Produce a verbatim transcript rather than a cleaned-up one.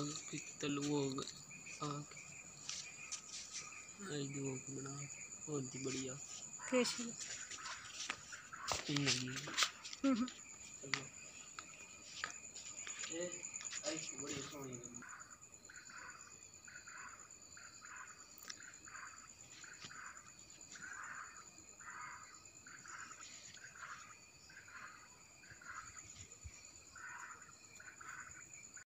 पित्तल वो साग आई दो बना बहुत ही बढ़िया फेशियल ये आई बड़ी सोनी